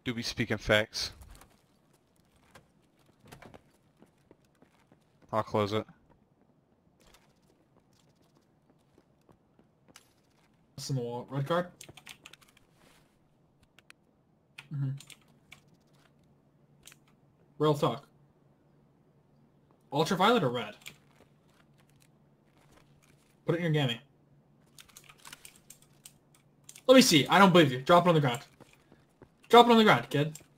Do be speaking facts. I'll close it. What's in the wall? Red card? Real talk. Ultraviolet or red? Put it in your gammy. Let me see. I don't believe you. Drop it on the ground. Drop it on the ground, kid.